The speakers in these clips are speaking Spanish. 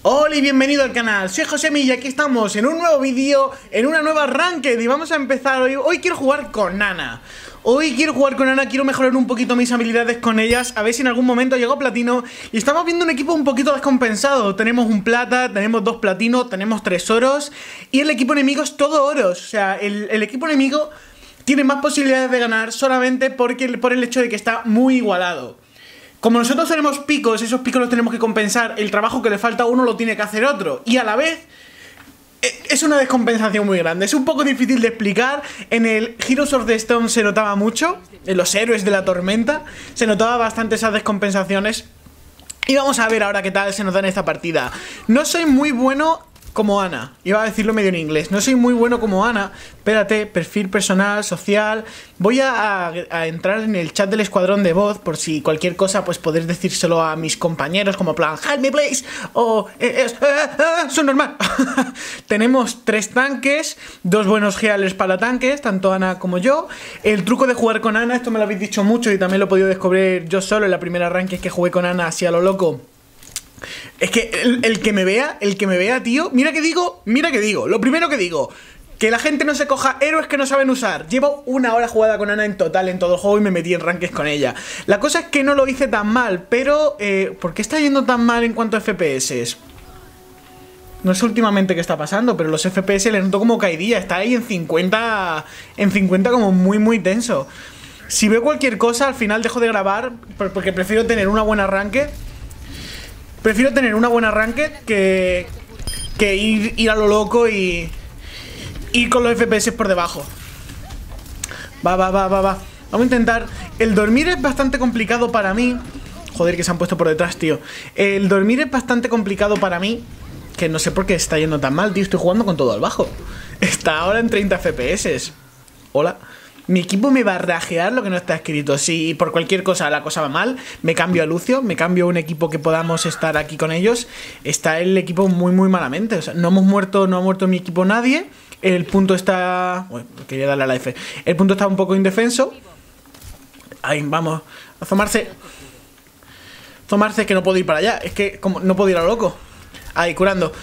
Hola y bienvenido al canal, soy Josemi y aquí estamos en un nuevo vídeo, en una nueva Ranked. Y vamos a empezar hoy quiero jugar con Ana. Quiero mejorar un poquito mis habilidades con ellas. A ver si en algún momento llego a platino. Y estamos viendo un equipo un poquito descompensado. Tenemos un plata, tenemos dos platinos, tenemos 3 oros. Y el equipo enemigo es todo oros. O sea, el equipo enemigo tiene más posibilidades de ganar solamente por el hecho de que está muy igualado. Como nosotros tenemos picos, esos picos los tenemos que compensar. El trabajo que le falta a uno lo tiene que hacer otro. Y a la vez es una descompensación muy grande. Es un poco difícil de explicar. En el Heroes of the Storm se notaba mucho. En los héroes de la tormenta se notaba bastante esas descompensaciones. Y vamos a ver ahora qué tal se nota en esta partida. No soy muy bueno como Ana. Iba a decirlo medio en inglés. No soy muy bueno como Ana. Espérate, perfil personal, social. Voy a entrar en el chat del escuadrón de voz. Por si cualquier cosa, pues poder decírselo a mis compañeros. Como plan, help me please. O son normal. Tenemos 3 tanques, 2 buenos healers para tanques, tanto Ana como yo. El truco de jugar con Ana, esto me lo habéis dicho mucho y también lo he podido descubrir yo solo en la primera ranked que jugué con Ana así a lo loco. Es que el que me vea, tío, mira que digo, lo primero que digo, que la gente no se coja héroes que no saben usar. Llevo 1 hora jugada con Ana en total en todo el juego y me metí en rankings con ella. La cosa es que no lo hice tan mal, pero ¿por qué está yendo tan mal en cuanto a FPS? No sé últimamente qué está pasando, pero los FPS le noto como caidilla, está ahí en 50 como muy tenso. Si veo cualquier cosa, al final dejo de grabar porque prefiero tener una buena ranked. Prefiero tener una buena ranked que ir a lo loco y ir con los FPS por debajo. Va. Vamos a intentar. El dormir es bastante complicado para mí. Joder, que se han puesto por detrás, tío. El dormir es bastante complicado para mí. Que no sé por qué está yendo tan mal, tío. Estoy jugando con todo al bajo. Está ahora en 30 FPS. Hola. Mi equipo me va a rajear lo que no está escrito. Si por cualquier cosa la cosa va mal, me cambio a Lucio, me cambio a un equipo que podamos estar aquí con ellos. Está el equipo muy malamente. O sea, no ha muerto mi equipo nadie. El punto está... Uy, quería darle a la F. El punto está un poco indefenso. Ahí, vamos. Asomarse, que no puedo ir para allá. Es que como no puedo ir a lo loco. Ahí, curando.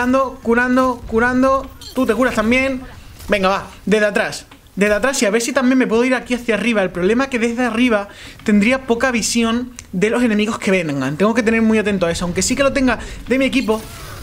Tú te curas también. Venga, va, desde atrás y a ver si también me puedo ir aquí hacia arriba. El problema es que desde arriba tendría poca visión de los enemigos que vengan. Tengo que tener muy atento a eso. Aunque sí que lo tenga de mi equipo.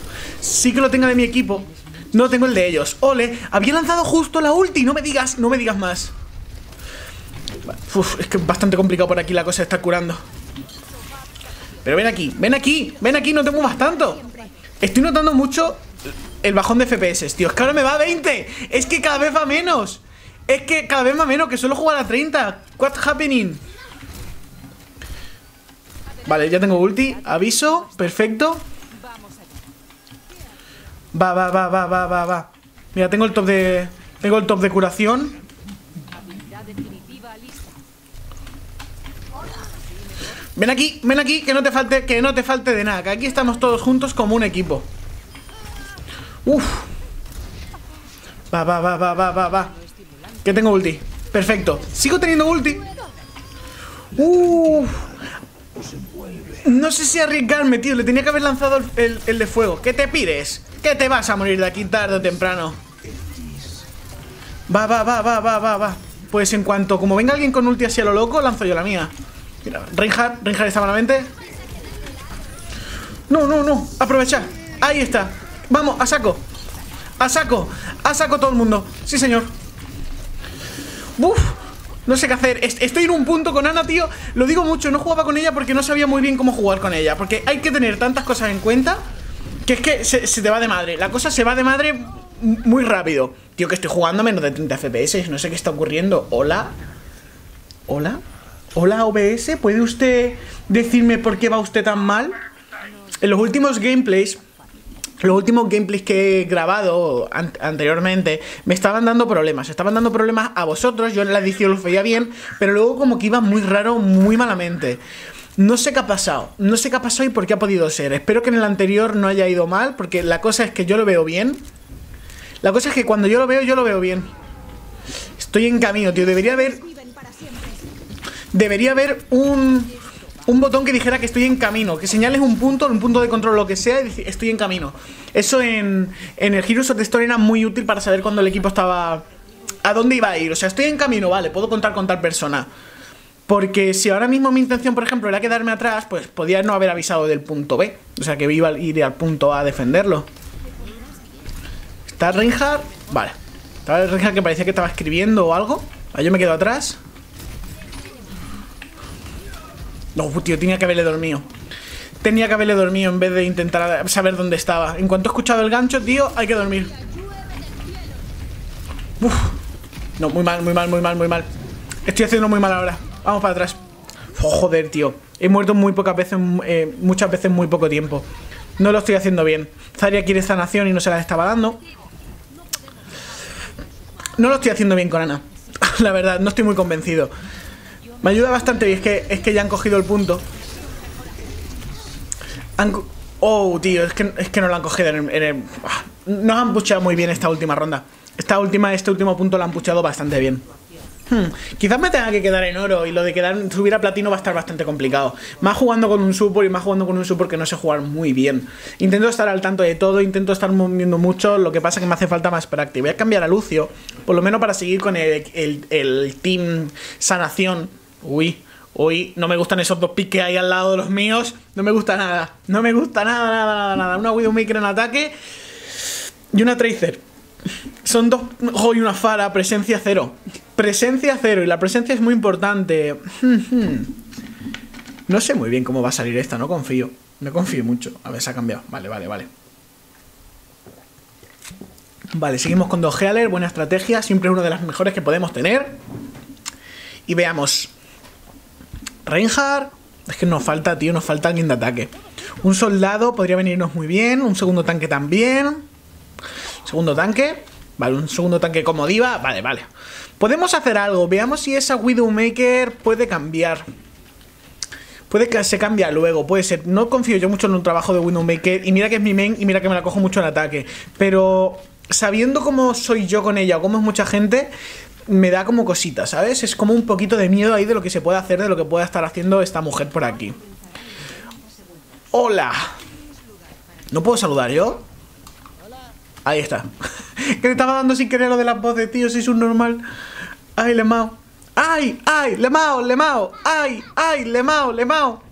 No tengo el de ellos. Ole, había lanzado justo la ulti. No me digas más. Uf, es que es bastante complicado por aquí la cosa de estar curando. Pero ven aquí, no te muevas tanto. Estoy notando mucho el bajón de FPS, tío. Es que ahora me va a 20. Es que cada vez va menos. Que suelo jugar a 30. What's happening? Vale, ya tengo ulti. Aviso, perfecto. Va. Mira, tengo el top de curación. Ven aquí, que no te falte de nada. Que aquí estamos todos juntos como un equipo. Uf. Va. Que tengo ulti. Perfecto. Sigo teniendo ulti. No sé si arriesgarme, tío. Le tenía que haber lanzado el de fuego. ¿Qué te pires? Que te vas a morir de aquí tarde o temprano. Va. Pues en cuanto como venga alguien con ulti así a lo loco, lanzo yo la mía. Mira, Reinhardt está malamente. No. Aprovecha. Ahí está. Vamos, a saco todo el mundo. Sí, señor. Uf, no sé qué hacer. Estoy en un punto con Ana, tío. Lo digo mucho, no jugaba con ella porque no sabía muy bien cómo jugar con ella. Porque hay que tener tantas cosas en cuenta que es que se te va de madre. La cosa se va de madre muy rápido. Tío, que estoy jugando a menos de 30 FPS. No sé qué está ocurriendo. Hola, OBS. ¿Puede usted decirme por qué va usted tan mal? En los últimos gameplays que he grabado anteriormente me estaban dando problemas. A vosotros. Yo en la edición los veía bien, pero luego como que iba muy raro, muy malamente. No sé qué ha pasado y por qué ha podido ser. Espero que en el anterior no haya ido mal, porque la cosa es que yo lo veo bien. La cosa es que cuando yo lo veo bien. Estoy en camino, tío. Debería haber un botón que dijera que estoy en camino, que señales un punto de control, lo que sea, y decir, estoy en camino. Eso en el Heroes of the Storm era muy útil para saber cuándo el equipo estaba... a dónde iba a ir. O sea, estoy en camino, vale, puedo contar con tal persona. Porque si ahora mismo mi intención, por ejemplo, era quedarme atrás, pues podía no haber avisado del punto B. O sea, que iba a ir al punto A a defenderlo. ¿Está Reinhardt? Vale. Estaba Reinhardt que parecía que estaba escribiendo o algo. Ahí yo me quedo atrás. No, tío, tenía que haberle dormido. Tenía que haberle dormido en vez de intentar saber dónde estaba. En cuanto he escuchado el gancho, tío, hay que dormir. Uf. No, muy mal, muy mal, muy mal, muy mal. Estoy haciendo muy mal ahora. Vamos para atrás. Oh, joder, tío. He muerto muy pocas veces, muchas veces en muy poco tiempo. No lo estoy haciendo bien. Zarya quiere sanación y no se la estaba dando. No lo estoy haciendo bien con Ana. La verdad, no estoy muy convencido. Me ayuda bastante y es que ya han cogido el punto. Oh, tío, es que no lo han cogido nos han puchado muy bien esta última ronda. Este último punto lo han puchado bastante bien. Quizás me tenga que quedar en oro. Y lo de subir a platino va a estar bastante complicado. Más jugando con un support y más jugando con un support que no sé jugar muy bien. Intento estar al tanto de todo, intento estar moviendo mucho. Lo que pasa es que me hace falta más práctica. Voy a cambiar a Lucio, por lo menos para seguir con el team sanación. Uy, no me gustan esos dos picks que hay al lado de los míos. No me gusta nada. No me gusta nada. Una Widowmaker en ataque y una Tracer. Son dos... Oh, y una Pharah, presencia 0. Presencia 0, y la presencia es muy importante. No sé muy bien cómo va a salir esta, no confío. No confío mucho. A ver, se ha cambiado. Vale. Vale, seguimos con dos Healer, buena estrategia. Siempre es una de las mejores que podemos tener. Y veamos. Reinhardt. Es que nos falta, tío, nos falta alguien de ataque. Un soldado podría venirnos muy bien. Un segundo tanque también. Segundo tanque. Vale, un segundo tanque como diva. Vale. Podemos hacer algo. Veamos si esa Widowmaker puede cambiar. Puede que se cambie luego. Puede ser. No confío yo mucho en un trabajo de Widowmaker. Y mira que es mi main y mira que me la cojo mucho en ataque. Pero sabiendo cómo soy yo con ella o cómo es mucha gente, me da como cosita, ¿sabes? Es como un poquito de miedo ahí de lo que se puede hacer, de lo que pueda estar haciendo esta mujer por aquí. Hola. ¿No puedo saludar yo? Ahí está. Que le estaba dando sin querer lo de las voces, tío, si es un normal. Ay, le mao. Ay, le mao. Ay, le mao.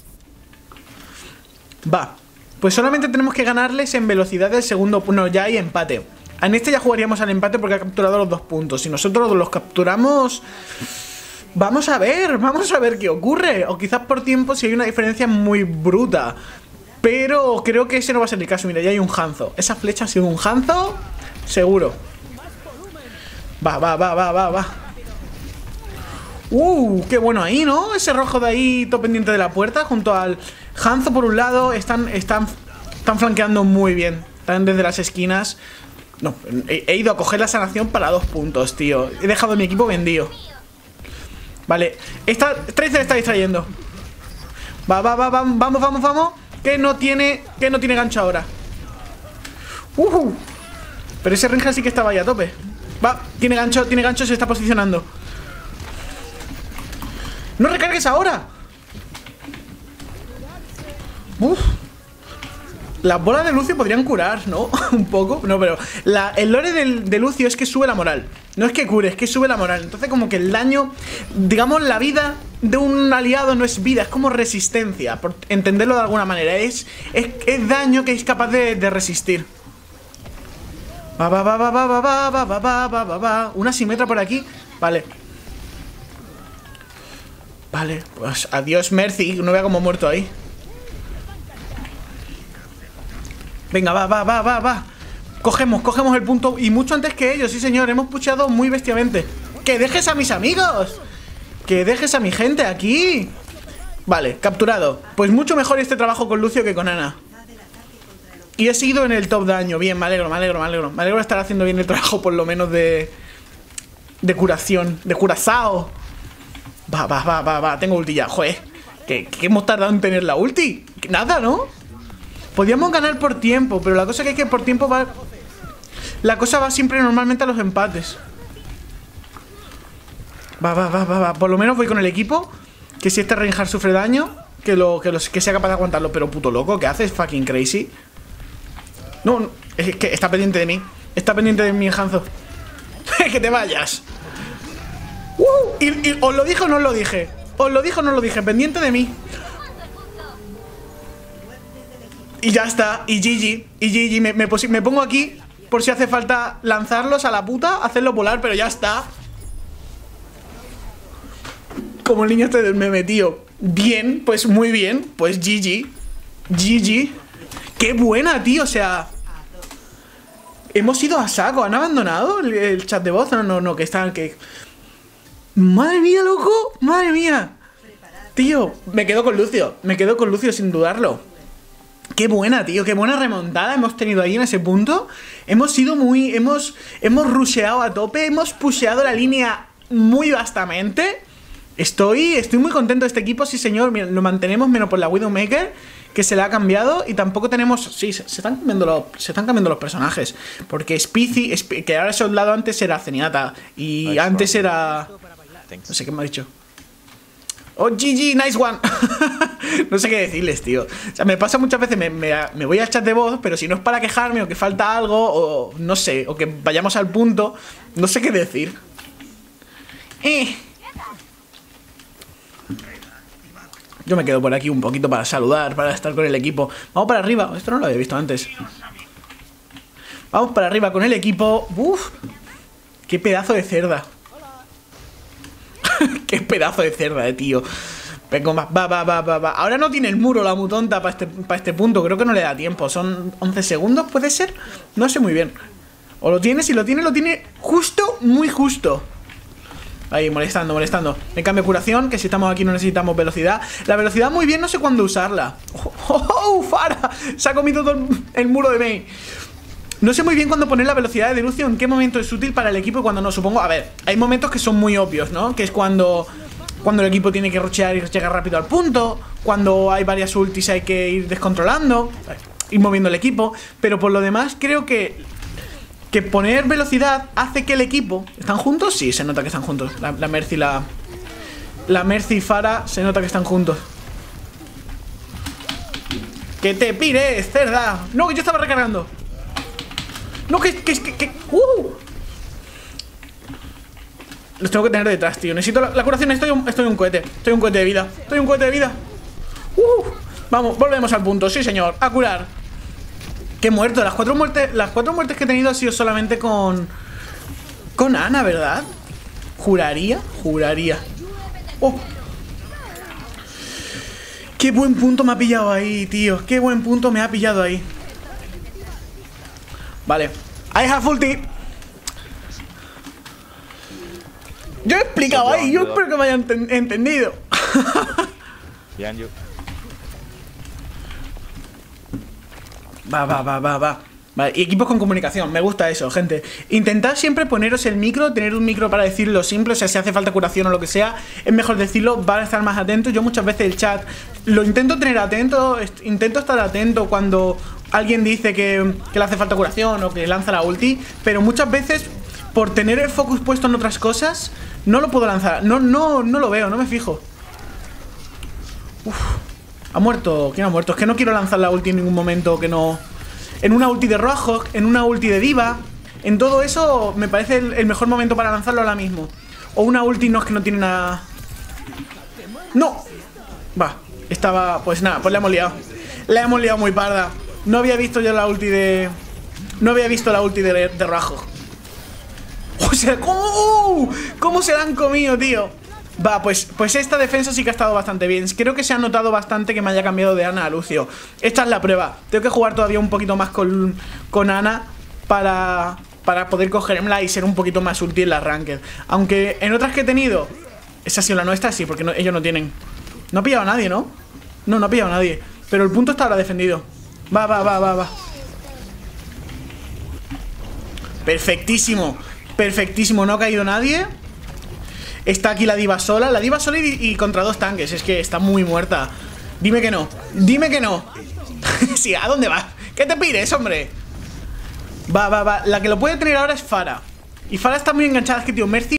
Va. Pues solamente tenemos que ganarles en velocidad del segundo. No, ya hay empate. En este ya jugaríamos al empate porque ha capturado los 2 puntos. Si nosotros los capturamos... Vamos a ver qué ocurre. O quizás por tiempo si hay una diferencia muy bruta. Pero creo que ese no va a ser el caso. Mira, ya hay un Hanzo. Esa flecha ha sido un Hanzo, seguro. Va. Qué bueno ahí, ¿no? Ese rojo de ahí, todo pendiente de la puerta, junto al Hanzo por un lado. Están flanqueando muy bien. Están desde las esquinas. No, he ido a coger la sanación para 2 puntos, tío. He dejado a mi equipo vendido. Vale, Tracer está distrayendo. Vamos. Que no tiene gancho ahora. Pero ese Reinhardt sí que estaba ahí a tope. Va, tiene gancho, se está posicionando. ¡No recargues ahora! Las bolas de Lucio podrían curar, ¿no? Un poco. No, pero el lore de Lucio es que sube la moral. No es que cure, es que sube la moral. Entonces como que el daño, digamos, la vida de un aliado no es vida, es como resistencia, por entenderlo de alguna manera. Es daño que es capaz de resistir. Va. Una Symmetra por aquí. Vale, pues adiós Mercy. No vea cómo muerto ahí. Venga, va. Cogemos el punto. Y mucho antes que ellos, sí señor. Hemos puchado muy bestiamente. ¡Que dejes a mis amigos! ¡Que dejes a mi gente aquí! Vale, capturado. Pues mucho mejor este trabajo con Lucio que con Ana. Y he seguido en el top daño. Bien, me alegro. Me alegro de estar haciendo bien el trabajo, por lo menos de curación. De curazao. Va. Tengo ulti ya. Joder. ¿Qué hemos tardado en tener la ulti? Nada, ¿no? Podríamos ganar por tiempo, pero la cosa que es que por tiempo va... La cosa va siempre normalmente a los empates. Va. Por lo menos voy con el equipo. Que si este Reinhardt sufre daño... que sea capaz de aguantarlo. Pero puto loco, ¿qué haces? Fucking crazy. No, es que está pendiente de mí. Está pendiente de mí, Hanzo. Que te vayas. Y ¿os lo dije o no os lo dije? ¿Os lo dije o no lo dije? Pendiente de mí. Y ya está. Y GG. Y GG. Me pongo aquí por si hace falta lanzarlos a la puta, hacerlos volar, pero ya está. Como el niño este del meme, tío. Bien, pues muy bien. Pues GG. GG. Qué buena, tío. O sea, hemos ido a saco. ¿Han abandonado el chat de voz? No, que están... Madre mía, loco. Madre mía. Tío, me quedo con Lucio. Me quedo con Lucio sin dudarlo. Qué buena, tío. Qué buena remontada hemos tenido ahí en ese punto. Hemos sido muy... Hemos rusheado a tope. Hemos pusheado la línea muy vastamente. Estoy muy contento de este equipo. Sí, señor. Mira, lo mantenemos menos por la Widowmaker, que se la ha cambiado. Y tampoco tenemos... Sí, se están cambiando los personajes. Porque Spicy, que ahora es soldado, antes era Zenyatta. Y antes era... No sé qué me ha dicho. Oh, GG, nice one. No sé qué decirles, tío. O sea, me pasa muchas veces, me voy al chat de voz, pero si no es para quejarme o que falta algo, o no sé, o que vayamos al punto, no sé qué decir. Yo me quedo por aquí un poquito para saludar, para estar con el equipo. Vamos para arriba. Esto no lo había visto antes. Vamos para arriba con el equipo. Uf. Qué pedazo de cerda. Qué pedazo de cerda, tío. Venga, va. Ahora no tiene el muro la mutonta para este punto. Creo que no le da tiempo. Son 11 segundos, ¿puede ser? No sé muy bien. O lo tiene, si lo tiene justo, muy justo. Ahí, molestando. En cambio, curación, que si estamos aquí no necesitamos velocidad. La velocidad muy bien, no sé cuándo usarla. ¡Oh, Fara! Se ha comido todo el muro de Mei. No sé muy bien cuándo poner la velocidad de Lucio, en qué momento es útil para el equipo y cuando no. Supongo, a ver, hay momentos que son muy obvios, ¿no? Que es cuando el equipo tiene que rushear y llegar rápido al punto. Cuando hay varias ultis hay que ir descontrolando, ir moviendo el equipo. Pero por lo demás creo que poner velocidad hace que el equipo... ¿Están juntos? Sí, se nota que están juntos. La Mercy la Mercy y Fara se nota que están juntos. ¡Que te pires, cerda! No, que yo estaba recargando. No, que... Los tengo que tener detrás, tío. Necesito la curación. Estoy un cohete. Estoy un cohete de vida. Vamos, volvemos al punto. Sí, señor. A curar. Qué muerto. Las cuatro muertes que he tenido ha sido solamente con Ana, ¿verdad? Juraría. Oh. Qué buen punto me ha pillado ahí, tío. Qué buen punto me ha pillado ahí. Vale. I have ulti. Yo he explicado ahí. Yo espero que me hayan entendido. Va. Vale, y equipos con comunicación, me gusta eso, gente. Intentad siempre poneros el micro, tener un micro para decirlo simple. O sea, si hace falta curación o lo que sea, es mejor decirlo, van a estar más atentos. Yo muchas veces el chat lo intento tener atento. Intento estar atento cuando alguien dice que le hace falta curación o que lanza la ulti. Pero muchas veces, por tener el focus puesto en otras cosas, no lo puedo lanzar. No lo veo, no me fijo. Uf. ¿Ha muerto? ¿Quién ha muerto? Es que no quiero lanzar la ulti en ningún momento que no... En una ulti de Rojo, en una ulti de Diva. En todo eso me parece el mejor momento para lanzarlo ahora mismo. O una ulti no es que no tiene nada... ¡No! Va, estaba... Pues nada, pues la hemos liado. La hemos liado muy parda. No había visto yo la ulti de... No había visto la ulti de Rojo. O sea, ¿cómo se la han comido, tío? Va, pues esta defensa sí que ha estado bastante bien. Creo que se ha notado bastante que me haya cambiado de Ana a Lucio. Esta es la prueba. Tengo que jugar todavía un poquito más con Ana para poder cogerla y ser un poquito más útil en la ranked. Aunque en otras que he tenido, esa ha sido la nuestra, sí, porque ellos no tienen. No ha pillado a nadie, ¿no? No ha pillado a nadie. Pero el punto está ahora defendido. Va. Perfectísimo. No ha caído nadie. Está aquí la diva sola. La diva sola y contra dos tanques. Es que está muy muerta. Dime que no. Sí, ¿a dónde vas? ¿Qué te pires, hombre? Va. La que lo puede tener ahora es Fara. Y Fara está muy enganchada. Es que, tío, Mercy